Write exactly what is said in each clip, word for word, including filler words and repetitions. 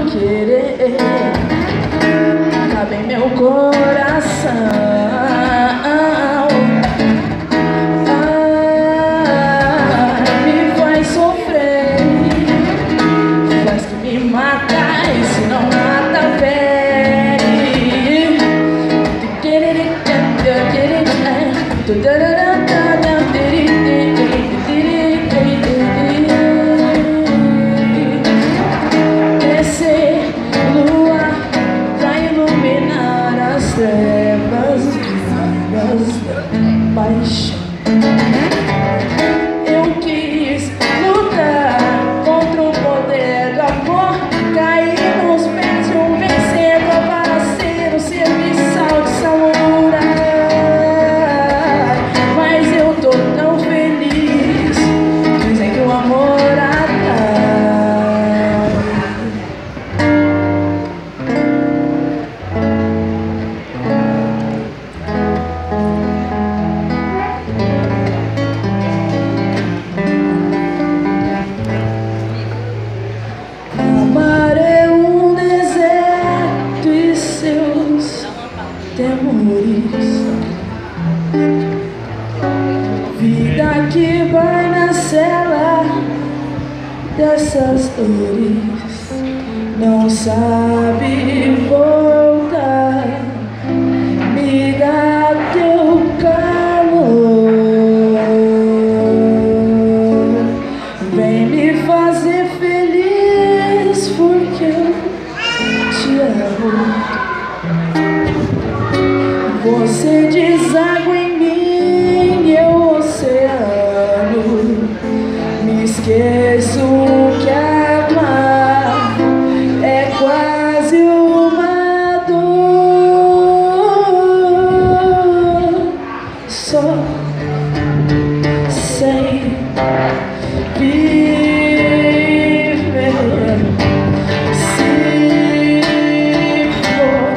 querer cabe em meu coração. Descer lua pra iluminar as trevas vindas da paixão. Eu quis lutar contra o poder do amor, cair nos pés de um vencedor para ser o serviçal de samurai. Mas eu tô tão feliz, dizem que o amor atrai. Amar é um deserto e seus temores, vida que vai na cela dessas dores, não sabe voltar, me dá teu calor, vem me fazer feliz porque eu te amo. Você deságua em mim, eu oceano, me esqueço que amar é quase uma dor, só sem viver. Se for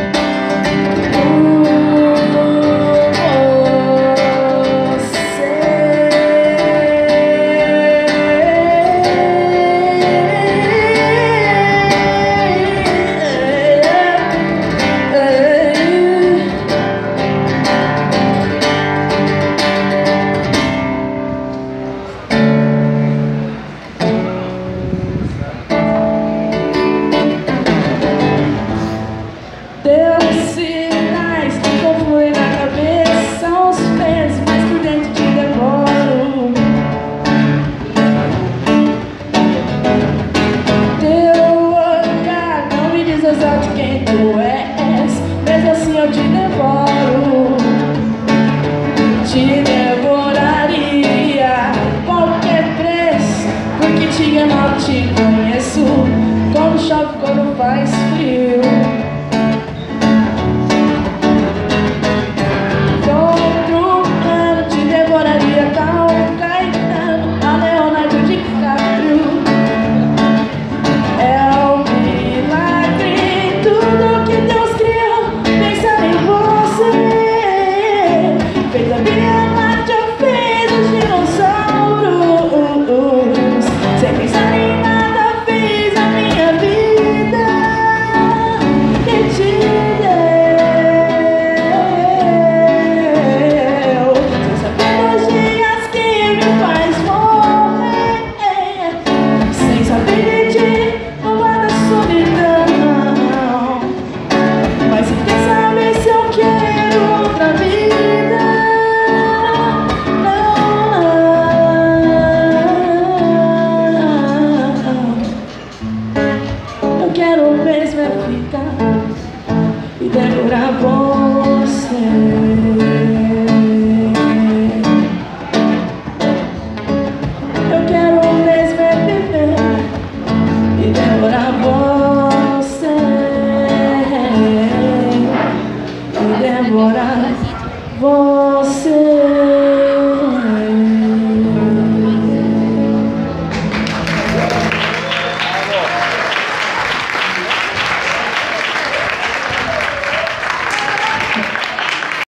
deu sinais, conflui na cabeça, aos pés, mas por dentro te devoro. Teu olhar não me diz exato quem tu és, mesmo assim eu te devoro. Te devoraria qualquer preço, porque te amo, te conheço, como chove quando faz frio. Quero mesmo é ficar e demorar bom.